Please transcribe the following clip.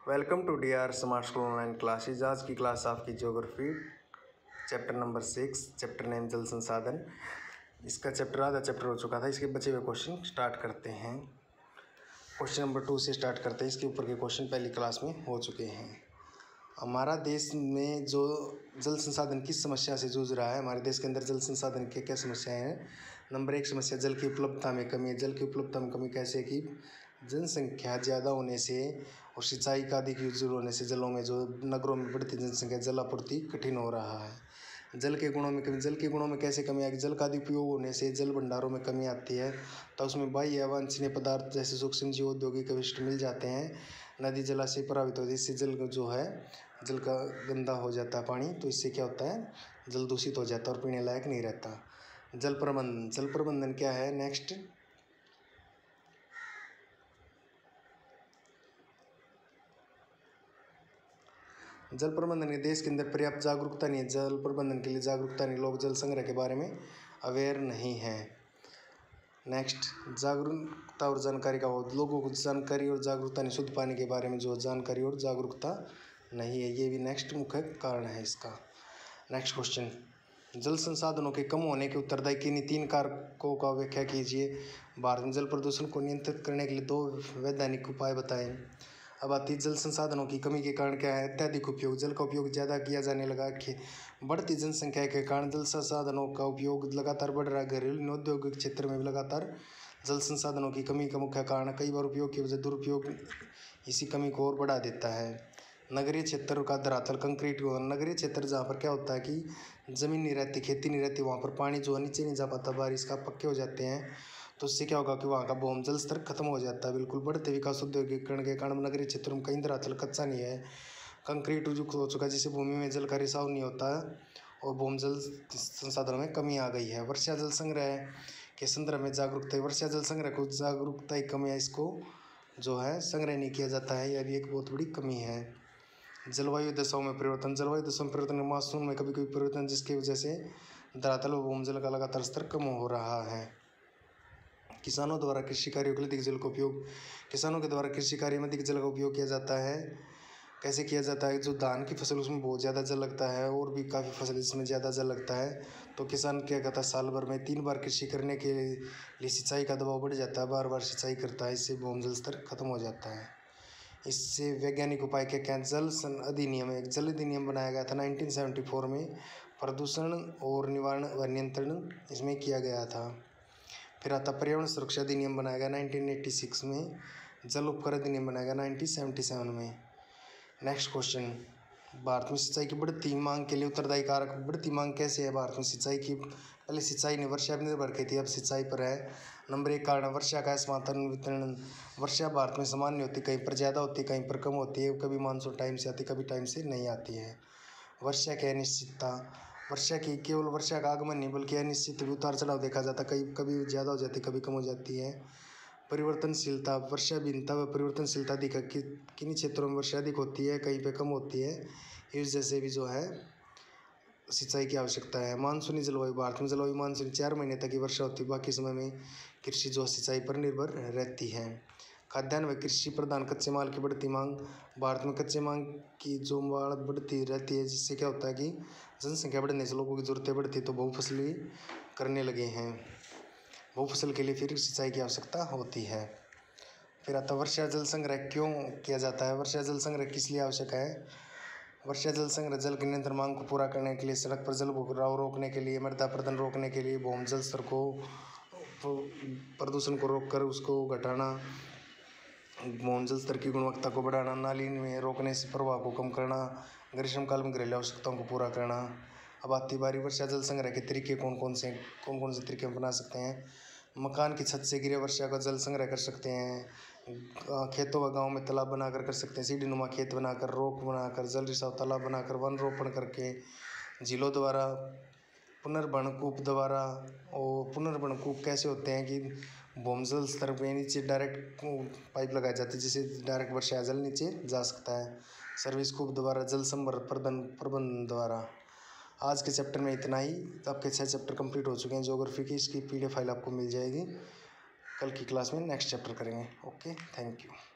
Welcome to DR smart school online classes. आज की class आपकी geography chapter number 6, chapter name जल संसाधन। इसका चैप्टर आधा चैप्टर हो चुका था। इसके बचे हुए क्वेश्चन स्टार्ट करते हैं। क्वेश्चन नंबर 2 से स्टार्ट करते हैं। इसके ऊपर के क्वेश्चन पहली क्लास में हो चुके हैं। हमारा देश में जो जल संसाधन किस समस्या से जूझ रहा है, हमारे देश के अंदर जल संसाधन की क्या समस्याएं हैं। नंबर 1 समस्या जल की उपलब्धता में कमी है। जल की उपलब्धता में कमी कैसे कि जनसंख्या ज़्यादा होने से और सिंचाई का अधिक यूज होने से जलों में जो नगरों में बढ़ती जनसंख्या जल आपूर्ति कठिन हो रहा है। जल के गुणों में कमी। जल के गुणों में कैसे कमी आएगी? जल का अधिक उपयोग होने से जल भंडारों में कमी आती है, तो उसमें बाह्य अवांछनीय पदार्थ जैसे सूक्ष्म जीव, औद्योगिक अवशिष्ट मिल जाते हैं। नदी जलाशय प्रभावित होती है, इससे जल जो है जल का गंदा हो जाता है पानी, तो इससे क्या होता है, जल दूषित हो जाता है और पीने लायक नहीं रहता। जल प्रबंधन। जल प्रबंधन क्या है? नेक्स्ट जल प्रबंधन के देश के अंदर पर्याप्त जागरूकता नहीं है। जल प्रबंधन के लिए जागरूकता नहीं, लोग जल संग्रह के बारे में अवेयर नहीं है। नेक्स्ट जागरूकता और जानकारी का अभाव। लोगों को जानकारी और जागरूकता नहीं, शुद्ध पानी के बारे में जो जानकारी और जागरूकता नहीं है, ये भी नेक्स्ट मुख्य कारण है इसका। नेक्स्ट क्वेश्चन, जल संसाधनों के कम होने के उत्तरदायी किन्हीं 3 कारकों का व्याख्या कीजिए। भारत में जल प्रदूषण को नियंत्रित करने के लिए 2 वैधानिक उपाय बताएं। अब आती है जल संसाधनों की कमी के कारण क्या है? अत्यधिक उपयोग। जल का उपयोग ज़्यादा किया जाने लगा। बढ़ती जनसंख्या के कारण जल संसाधनों का उपयोग लगातार बढ़ रहा है। घरेलू औद्योगिक क्षेत्र में भी लगातार जल संसाधनों की कमी का मुख्य कारण कई बार उपयोग की वजह दुरुपयोग इसी कमी को और बढ़ा देता है। नगरीय क्षेत्र का धरातल कंक्रीट। नगरीय क्षेत्र जहाँ पर क्या होता है कि ज़मीन नहीं रहती, खेती नहीं रहती, वहाँ पर पानी जो है नीचे नहीं जा पाता, बारिश का पक्के हो जाते हैं, तो उससे क्या होगा कि वहाँ का भूमि जल स्तर खत्म हो जाता है। बिल्कुल बढ़ते विकास औद्योगिकरण के कारण नगरीय क्षेत्रों में कई धरातल कच्चा नहीं है, कंक्रीट युक्त हो चुका है, जिससे भूमि में जल का रिसाव नहीं होता और भूमि जल संसाधनों में कमी आ गई है। वर्षा जल संग्रह के संदर्भ में जागरूकता। वर्षा जल संग्रह को जागरूकता ही कमी है, इसको जो है संग्रह नहीं किया जाता है, यह भी एक बहुत बड़ी कमी है। जलवायु दशाओं में परिवर्तन। जलवायु दशाओं में परिवर्तन, मानसून में कभी कभी परिवर्तन, जिसकी वजह से धरातल व भूमजल का लगातार स्तर कम हो रहा है। किसानों द्वारा कृषि कार्यों के लिए अधिक जल का उपयोग। किसानों के द्वारा कृषि कार्य में अधिक जल का उपयोग किया जाता है। कैसे किया जाता है? जो धान की फसल उसमें बहुत ज़्यादा जल लगता है और भी काफ़ी फसल इसमें ज़्यादा जल लगता है, तो किसान क्या करता है, साल भर में 3 बार कृषि करने के लिए सिंचाई का दबाव बढ़ जाता है, बार बार सिंचाई करता है, इससे भूमजल स्तर खत्म हो जाता है। इससे वैज्ञानिक उपाय क्या क्या? जल अधिनियम। एक जल अधिनियम बनाया गया था 1974 में, प्रदूषण और निवारण व नियंत्रण इसमें किया गया था। फिर आता पर्यावरण सुरक्षा अधिनियम बनाया गया 1986 में। जल उपकर अधिनियम बनाया गया 1977 में। नेक्स्ट क्वेश्चन, भारत में सिंचाई की बढ़ती मांग के लिए उत्तरदायी कारक। बढ़ती मांग कैसे है भारत में सिंचाई की? पहले सिंचाई ने वर्षा पर निर्भर की थी, अब सिंचाई पर है। नंबर 1 कारण वर्षा का असमांतर वितरण। वर्षा भारत में सामान्य होती, कहीं पर ज़्यादा होती है, कहीं पर कम होती है, कभी मानसून टाइम से आती, कभी टाइम से नहीं आती है। वर्षा की अनिश्चितता। वर्षा की केवल वर्षा का आगमन नहीं बल्कि अनिश्चित भी उतार चढ़ाव देखा जाता, कभी ज़्यादा हो जाती, कभी कम हो जाती है। परिवर्तनशीलता। वर्षा भिन्नता व परिवर्तनशीलता दिखा कि किन्हीं क्षेत्रों में वर्षा अधिक होती है, कहीं पे कम होती है, इस जैसे भी जो है सिंचाई की आवश्यकता है। मानसूनी जलवायु। भारत में जलवायु मानसून 4 महीने तक ही वर्षा होती है, बाकी समय में कृषि जो सिंचाई पर निर्भर रहती है। खाद्यान्न व कृषि प्रधान कच्चे माल की बढ़ती मांग। भारत में कच्चे माल की जो मांग बढ़ती रहती है, जिससे क्या होता है कि जनसंख्या बढ़ने से लोगों की ज़रूरतें बढ़ती, तो बहुफसली करने लगे हैं। बहुफसल के लिए फिर सिंचाई की आवश्यकता होती है। फिर आता वर्षा जल संग्रह क्यों किया जाता है? वर्षा जल संग्रह किस लिए आवश्यक है? वर्षा जल संग्रह जल की निरंतर मांग को पूरा करने के लिए, सड़क पर जल भराव रोकने के लिए, मृदा अपरदन रोकने के लिए, भूमजल स्तर को प्रदूषण को रोककर उसको घटाना, भूमजल स्तर की गुणवत्ता को बढ़ाना, नाली में रोकने से प्रवाह को कम करना, ग्रीष्मकाल में घरेलू आवश्यकताओं को पूरा करना। अब आती बारी वर्षा जल संग्रह के तरीके कौन कौन से तरीके हम बना सकते हैं। मकान की छत से गिरे वर्षा का जल संग्रह कर सकते हैं। खेतों व गांव में तालाब बनाकर कर सकते हैं। सीढ़ी नुमा खेत बनाकर, रोक बनाकर, जल रिसाव तालाब बनाकर, वन रोपण करके, झीलों द्वारा, पुनर्भरण द्वारा। और पुनर्भरण कूप कैसे होते हैं कि भूमजल स्तर में नीचे डायरेक्ट पाइप लगाई जाती है, जिससे डायरेक्ट वर्षा जल नीचे जा सकता है। सर्विस कूप द्वारा, जल प्रबंधन द्वारा। आज के चैप्टर में इतना ही। आपके 6 चैप्टर कंप्लीट हो चुके हैं ज्योग्राफी की। इसकी PDF फाइल आपको मिल जाएगी। कल की क्लास में नेक्स्ट चैप्टर करेंगे। Okay, thank you.